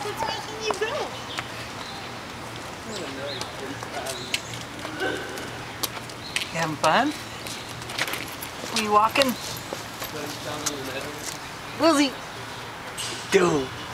What's making you go? You having fun? Are you walking? Willie! Go!